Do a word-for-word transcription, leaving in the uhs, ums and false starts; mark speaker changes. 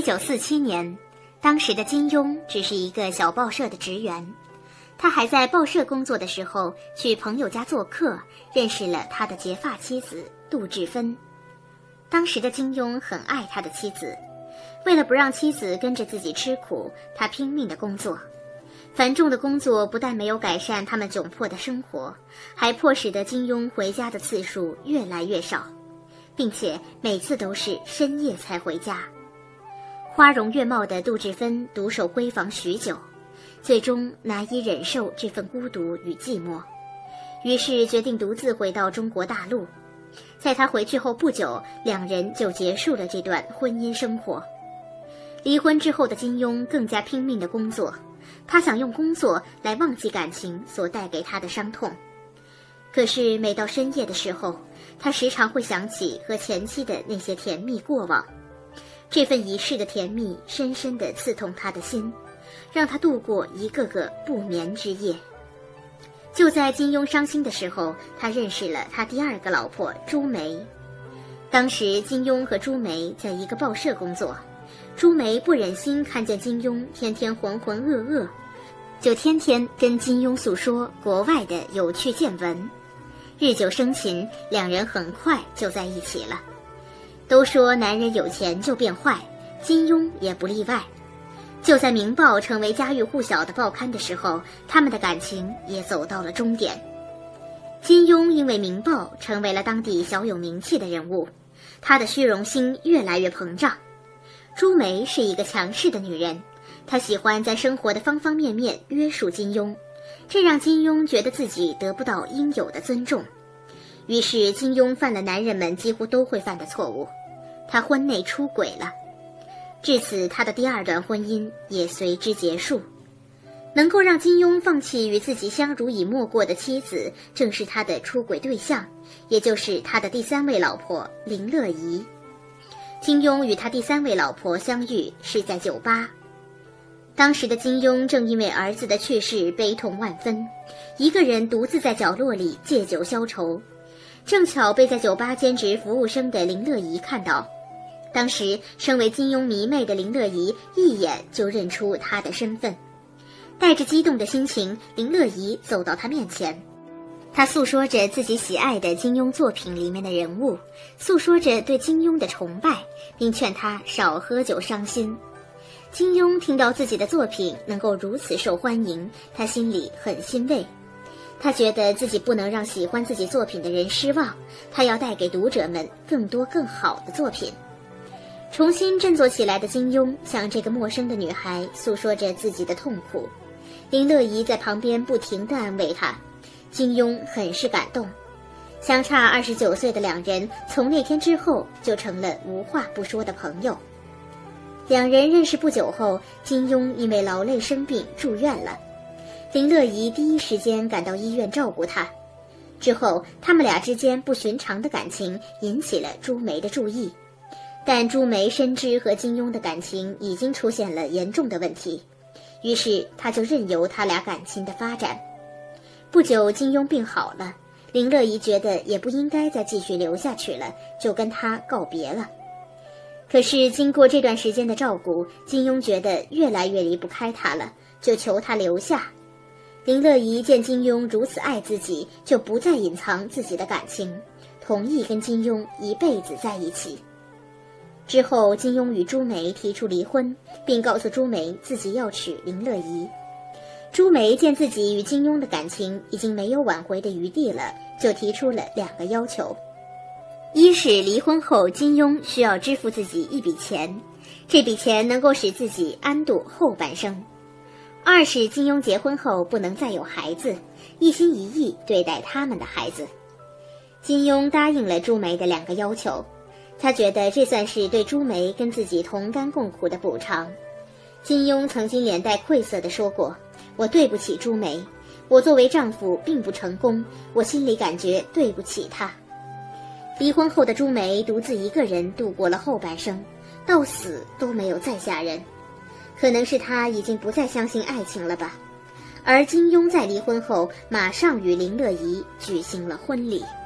Speaker 1: 一九四七年，当时的金庸只是一个小报社的职员，他还在报社工作的时候，去朋友家做客，认识了他的结发妻子杜志芬。当时的金庸很爱他的妻子，为了不让妻子跟着自己吃苦，他拼命的工作。繁重的工作不但没有改善他们窘迫的生活，还迫使得金庸回家的次数越来越少，并且每次都是深夜才回家。花容月貌的杜志芬独守闺房许久，最终难以忍受这份孤独与寂寞，于是决定独自回到中国大陆。在他回去后不久，两人就结束了这段婚姻生活。离婚之后的金庸更加拼命的工作，他想用工作来忘记感情所带给他的伤痛。可是每到深夜的时候，他时常会想起和前妻的那些甜蜜过往，这份一世的甜蜜深深地刺痛他的心，让他度过一个个不眠之夜。就在金庸伤心的时候，他认识了他第二个老婆朱梅。当时金庸和朱梅在一个报社工作，朱梅不忍心看见金庸天天浑浑噩噩，就天天跟金庸诉说国外的有趣见闻。日久生情，两人很快就在一起了。都说男人有钱就变坏，金庸也不例外。就在《明报》成为家喻户晓的报刊的时候，他们的感情也走到了终点。金庸因为《明报》成为了当地小有名气的人物，他的虚荣心越来越膨胀。朱梅是一个强势的女人，她喜欢在生活的方方面面约束金庸，这让金庸觉得自己得不到应有的尊重。于是金庸犯了男人们几乎都会犯的错误，他婚内出轨了。至此，他的第二段婚姻也随之结束。能够让金庸放弃与自己相濡以沫过的妻子，正是他的出轨对象，也就是他的第三位老婆林乐怡。金庸与他第三位老婆相遇是在酒吧。当时的金庸正因为儿子的去世悲痛万分，一个人独自在角落里借酒消愁，正巧被在酒吧兼职服务生的林乐怡看到。当时身为金庸迷妹的林乐怡一眼就认出他的身份，带着激动的心情，林乐怡走到他面前。他诉说着自己喜爱的金庸作品里面的人物，诉说着对金庸的崇拜，并劝他少喝酒伤心。金庸听到自己的作品能够如此受欢迎，他心里很欣慰。他觉得自己不能让喜欢自己作品的人失望，他要带给读者们更多更好的作品。重新振作起来的金庸向这个陌生的女孩诉说着自己的痛苦，林乐怡在旁边不停地安慰他，金庸很是感动。相差二十九岁的两人从那天之后就成了无话不说的朋友。两人认识不久后，金庸因为劳累生病住院了，林乐怡第一时间赶到医院照顾他。之后他们俩之间不寻常的感情引起了朱梅的注意，但朱梅深知和金庸的感情已经出现了严重的问题，于是她就任由他俩感情的发展。不久金庸病好了，林乐怡觉得也不应该再继续留下去了，就跟他告别了。可是经过这段时间的照顾，金庸觉得越来越离不开他了，就求他留下。林乐怡见金庸如此爱自己，就不再隐藏自己的感情，同意跟金庸一辈子在一起。之后金庸与朱梅提出离婚，并告诉朱梅自己要娶林乐怡。朱梅见自己与金庸的感情已经没有挽回的余地了，就提出了两个要求。一是离婚后金庸需要支付自己一笔钱，这笔钱能够使自己安度后半生。二是金庸结婚后不能再有孩子，一心一意对待他们的孩子。金庸答应了朱梅的两个要求，他觉得这算是对朱梅跟自己同甘共苦的补偿。金庸曾经脸带愧色地说过，我对不起朱梅，我作为丈夫并不成功，我心里感觉对不起她。离婚后的朱梅独自一个人度过了后半生，到死都没有再嫁人。可能是她已经不再相信爱情了吧。而金庸在离婚后马上与林乐怡举行了婚礼。